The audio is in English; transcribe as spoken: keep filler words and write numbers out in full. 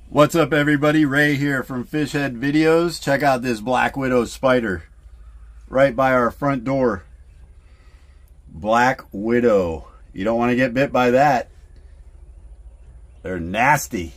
What's up everybody, Ray here from Fishhead Videos. Check out this black widow spider right by our front door. Black widow. You don't want to get bit by that. They're nasty.